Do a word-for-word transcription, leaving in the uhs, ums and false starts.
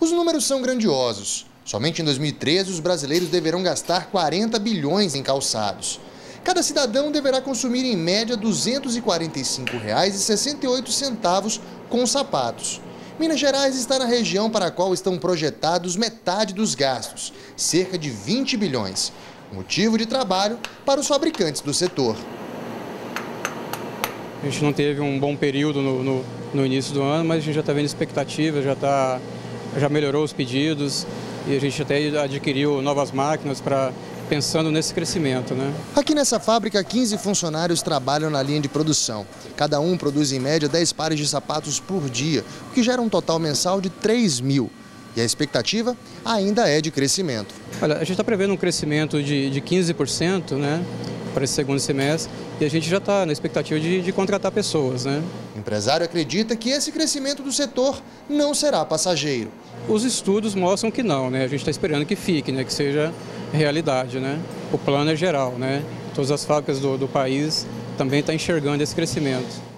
Os números são grandiosos. Somente em dois mil e treze, os brasileiros deverão gastar quarenta bilhões em calçados. Cada cidadão deverá consumir em média duzentos e quarenta e cinco reais e sessenta e oito centavos com sapatos. Minas Gerais está na região para a qual estão projetados metade dos gastos, cerca de vinte bilhões. Motivo de trabalho para os fabricantes do setor. A gente não teve um bom período no, no, no início do ano, mas a gente já está vendo expectativas, já, tá, já melhorou os pedidos e a gente até adquiriu novas máquinas para pensando nesse crescimento, né? Aqui nessa fábrica, quinze funcionários trabalham na linha de produção. Cada um produz em média dez pares de sapatos por dia, o que gera um total mensal de três mil. E a expectativa ainda é de crescimento. Olha, a gente está prevendo um crescimento de, de quinze por cento, né, para esse segundo semestre, e a gente já está na expectativa de, de contratar pessoas, né? O empresário acredita que esse crescimento do setor não será passageiro. Os estudos mostram que não, né? A gente está esperando que fique, né, que seja realidade, né? O plano é geral, né? Todas as fábricas do, do país também estão enxergando esse crescimento.